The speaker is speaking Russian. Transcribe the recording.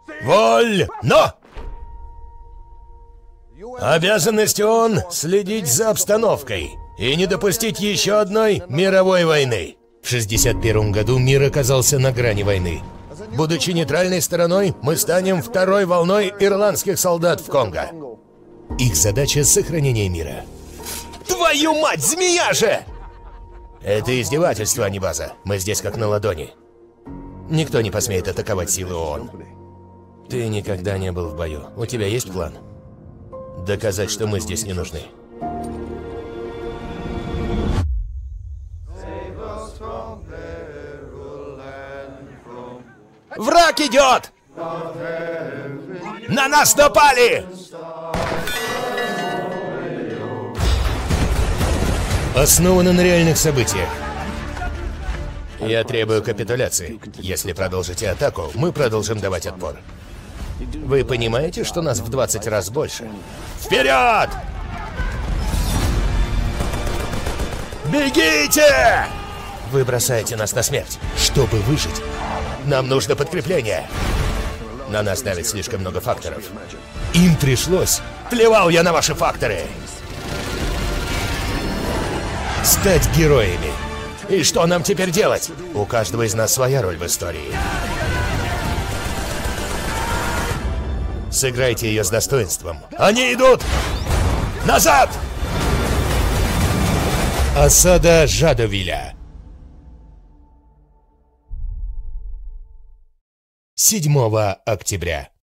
Вольно! Обязанность ООН — следить за обстановкой и не допустить еще одной мировой войны. В 1961 году мир оказался на грани войны. Будучи нейтральной стороной, мы станем второй волной ирландских солдат в Конго. Их задача — сохранение мира. Твою мать, змея же! Это издевательство, а не база. Мы здесь как на ладони. Никто не посмеет атаковать силы ООН. Ты никогда не был в бою. У тебя есть план? Доказать, что мы здесь не нужны. Враг идет! На нас напали! Основано на реальных событиях. Я требую капитуляции. Если продолжите атаку, мы продолжим давать отпор. Вы понимаете, что нас в 20 раз больше? Вперед! Бегите! Вы бросаете нас на смерть. Чтобы выжить, нам нужно подкрепление. На нас давит слишком много факторов. Им пришлось. Плевал я на ваши факторы. Стать героями. И что нам теперь делать? У каждого из нас своя роль в истории. Сыграйте ее с достоинством. Они идут! Назад! Осада Жадовиля. 7 октября.